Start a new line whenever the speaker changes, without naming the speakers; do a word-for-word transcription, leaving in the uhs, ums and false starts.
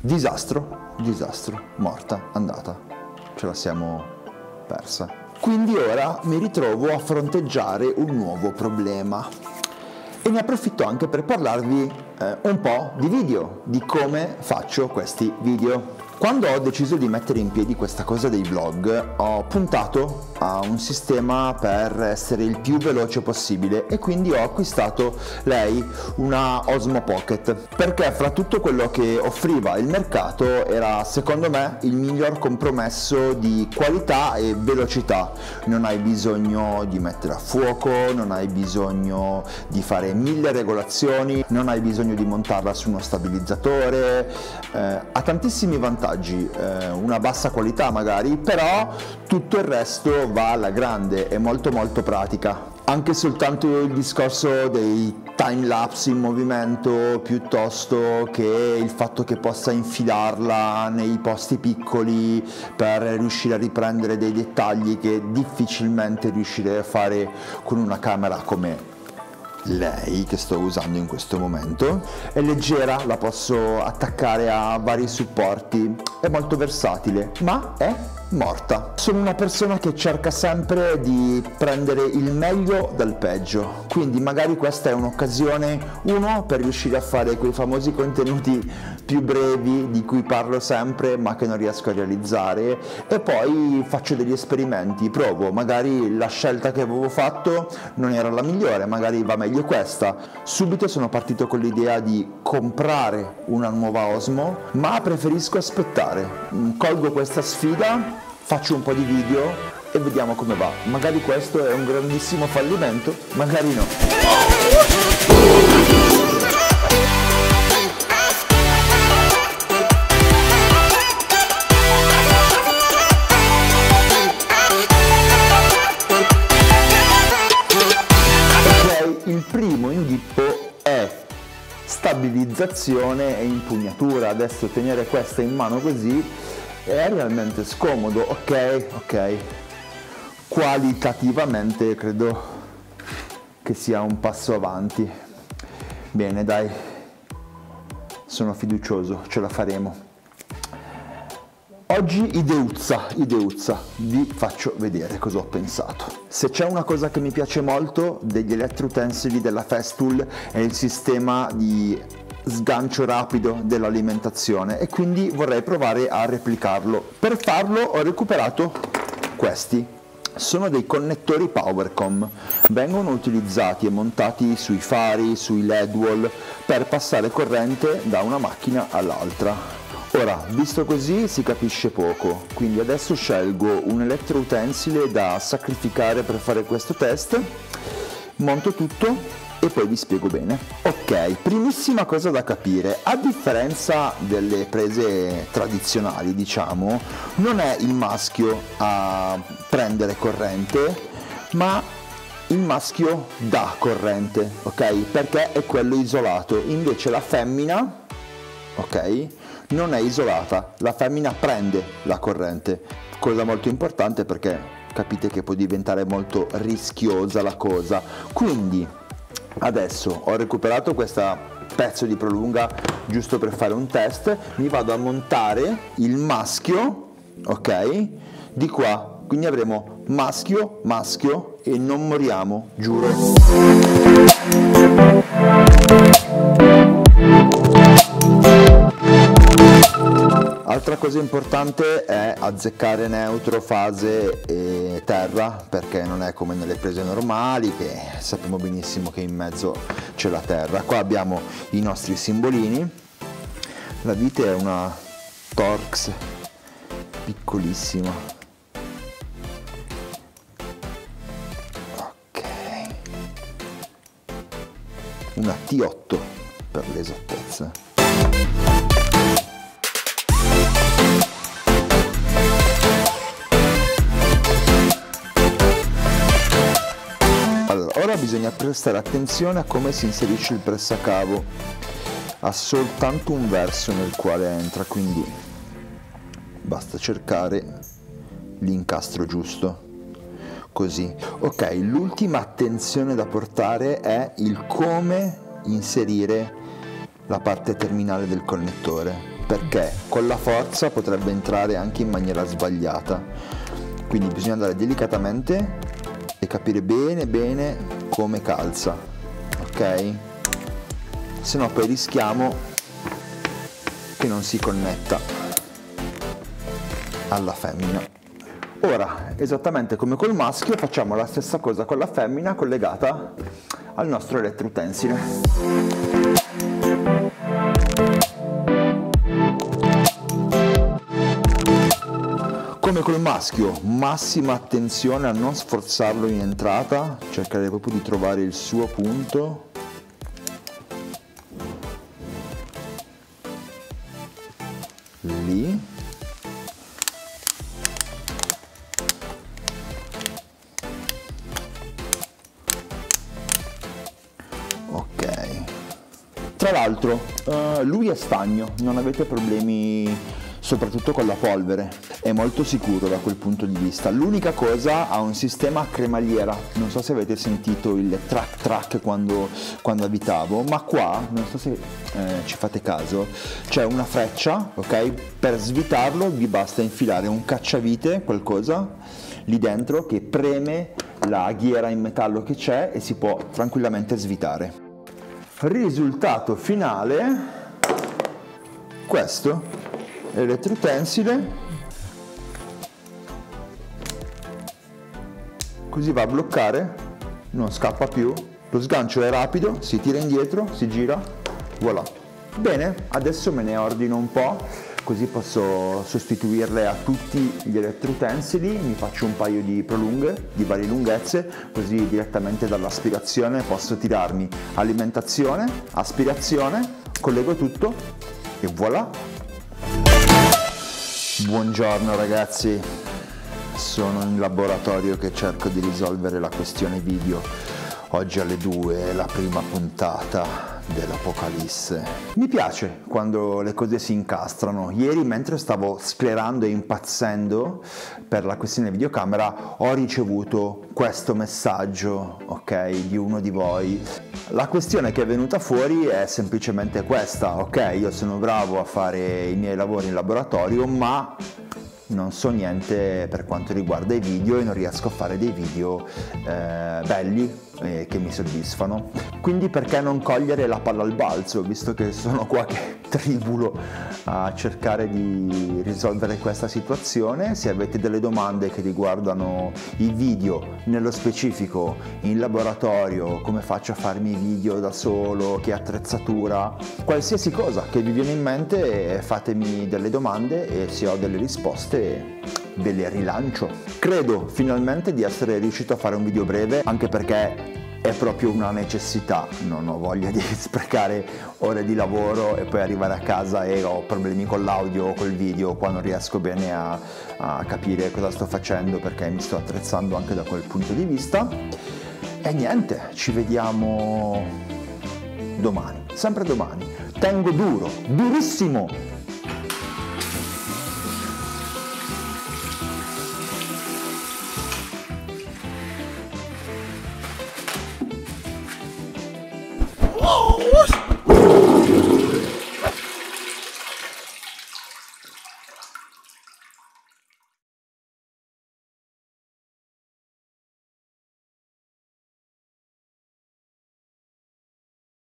Disastro, disastro, morta, andata, ce la siamo persa. Quindi ora mi ritrovo a fronteggiare un nuovo problema e ne approfitto anche per parlarvi eh, un po' di video, di come faccio questi video. Quando ho deciso di mettere in piedi questa cosa dei vlog, ho puntato a un sistema per essere il più veloce possibile e quindi ho acquistato lei, una Osmo Pocket, perché fra tutto quello che offriva il mercato era secondo me il miglior compromesso di qualità e velocità. Non hai bisogno di mettere a fuoco, non hai bisogno di fare mille regolazioni, non hai bisogno di montarla su uno stabilizzatore, eh, ha tantissimi vantaggi. Una bassa qualità magari, però tutto il resto va alla grande, è molto molto pratica. Anche soltanto il discorso dei time lapse in movimento, piuttosto che il fatto che possa infilarla nei posti piccoli per riuscire a riprendere dei dettagli che difficilmente riuscirei a fare con una camera come lei che sto usando in questo momento. È leggera, la posso attaccare a vari supporti, è molto versatile, ma è morta. Sono una persona che cerca sempre di prendere il meglio dal peggio, quindi magari questa è un'occasione, uno, per riuscire a fare quei famosi contenuti più brevi di cui parlo sempre ma che non riesco a realizzare, e poi faccio degli esperimenti, provo, magari la scelta che avevo fatto non era la migliore, magari va meglio questa. Subito sono partito con l'idea di comprare una nuova Osmo, ma preferisco aspettare. Colgo questa sfida, faccio un po' di video e vediamo come va. Magari questo è un grandissimo fallimento, magari no. Ok, il primo inghippo è stabilizzazione e impugnatura. Adesso tenere questa in mano così è realmente scomodo. Ok, ok, qualitativamente credo che sia un passo avanti. Bene, dai, sono fiducioso, ce la faremo. Oggi ideuzza, ideuzza, vi faccio vedere cosa ho pensato. Se c'è una cosa che mi piace molto degli elettroutensili della Festool è il sistema di sgancio rapido dell'alimentazione, e quindi vorrei provare a replicarlo. Per farlo ho recuperato questi. Sono dei connettori Powercom, vengono utilizzati e montati sui fari, sui L E D wall per passare corrente da una macchina all'altra. Ora, visto così si capisce poco, quindi adesso scelgo un elettroutensile da sacrificare per fare questo test, monto tutto e poi vi spiego bene. Ok, primissima cosa da capire: a differenza delle prese tradizionali, diciamo, non è il maschio a prendere corrente, ma il maschio dà corrente, ok? Perché è quello isolato. Invece la femmina, ok, non è isolata, la femmina prende la corrente, cosa molto importante perché capite che può diventare molto rischiosa la cosa. Quindi adesso ho recuperato questo pezzo di prolunga giusto per fare un test, mi vado a montare il maschio, ok, di qua, quindi avremo maschio, maschio e non moriamo, giuro. Altra cosa importante è azzeccare neutro, fase e terra, perché non è come nelle prese normali che sappiamo benissimo che in mezzo c'è la terra. Qua abbiamo i nostri simbolini, la vite è una Torx piccolissima, ok, una T otto per l'esattezza. Ora bisogna prestare attenzione a come si inserisce il pressacavo. Ha soltanto un verso nel quale entra, quindi basta cercare l'incastro giusto, così. Ok, l'ultima attenzione da portare è il come inserire la parte terminale del connettore. perché con la forza potrebbe entrare anche in maniera sbagliata, quindi bisogna andare delicatamente e capire bene bene come calza, ok? Se no poi rischiamo che non si connetta alla femmina. Ora, esattamente come col maschio, facciamo la stessa cosa con la femmina collegata al nostro elettroutensile. Come col maschio, massima attenzione a non sforzarlo in entrata, cercare proprio di trovare il suo punto. Lì. Ok. Tra l'altro, uh, lui è stagno, non avete problemi soprattutto con la polvere, è molto sicuro da quel punto di vista. L'unica cosa, ha un sistema a cremagliera, non so se avete sentito il track track quando, quando avvitavo, ma qua, non so se eh, ci fate caso, c'è una freccia, ok? Per svitarlo vi basta infilare un cacciavite, qualcosa, lì dentro che preme la ghiera in metallo che c'è e si può tranquillamente svitare. Risultato finale, questo. Elettroutensile, così va a bloccare, non scappa più, lo sgancio è rapido, si tira indietro, si gira, voilà. Bene, adesso me ne ordino un po', così posso sostituirle a tutti gli elettroutensili, mi faccio un paio di prolunghe di varie lunghezze, così direttamente dall'aspirazione posso tirarmi alimentazione, aspirazione, collego tutto e voilà. Buongiorno ragazzi, sono in laboratorio che cerco di risolvere la questione video. Oggi alle due è la prima puntata dell'Apocalisse. Mi piace quando le cose si incastrano. Ieri, mentre stavo sclerando e impazzendo per la questione videocamera, ho ricevuto questo messaggio, ok, di uno di voi. La questione che è venuta fuori è semplicemente questa, ok, io sono bravo a fare i miei lavori in laboratorio, ma non so niente per quanto riguarda i video e non riesco a fare dei video eh, belli eh, che mi soddisfano. Quindi perché non cogliere la palla al balzo, visto che sono qua che tribulo a cercare di risolvere questa situazione. Se avete delle domande che riguardano i video, nello specifico in laboratorio, come faccio a farmi i video da solo, che attrezzatura, qualsiasi cosa che vi viene in mente, fatemi delle domande e se ho delle risposte ve le rilancio. Credo finalmente di essere riuscito a fare un video breve, anche perché è proprio una necessità, non ho voglia di sprecare ore di lavoro e poi arrivare a casa e ho problemi con l'audio o col video, qua non riesco bene a, a capire cosa sto facendo perché mi sto attrezzando anche da quel punto di vista. E niente, ci vediamo domani, sempre domani. Tengo duro, durissimo!